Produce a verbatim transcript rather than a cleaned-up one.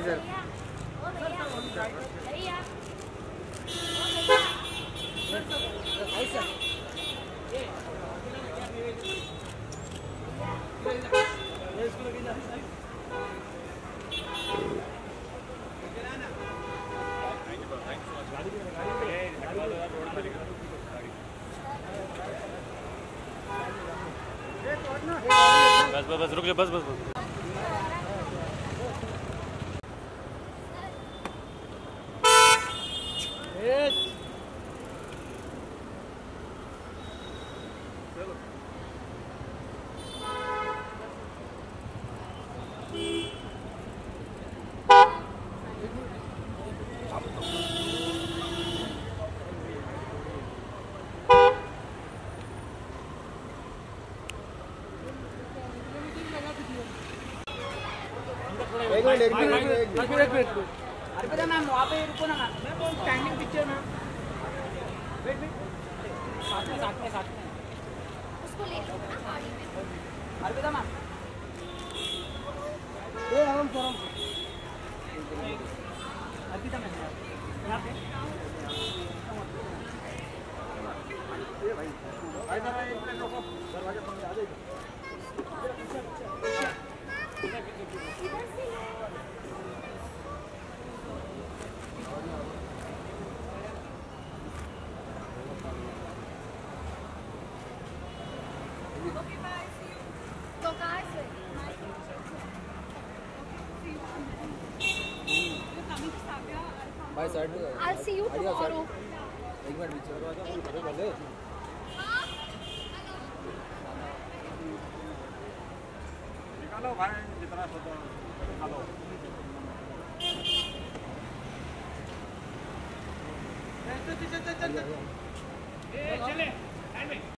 Sir. बस बस बस रुक जा, बस बस बस। एक मिनट एक मिनट एक मिनट एक मिनट अर्पिता मैम वहाँ पे रुको ना मैम। मैम वो standing picture ma'am. Wait wait साथ में साथ में साथ में उसको ले लो ना गाड़ी में। अर्पिता मैम ए राम सर अर्पिता मैम यहाँ पे ये भाई भाई भाई एक मिनट रुको, दरवाजे बंद आ जाएगा। Bye, sir. I'll see you tomorrow. एक मिनट पीछे दरवाजा बंद करो पहले। निकालो भाई जितना सोचो निकालो। चल चल चल चल चल। ए चले।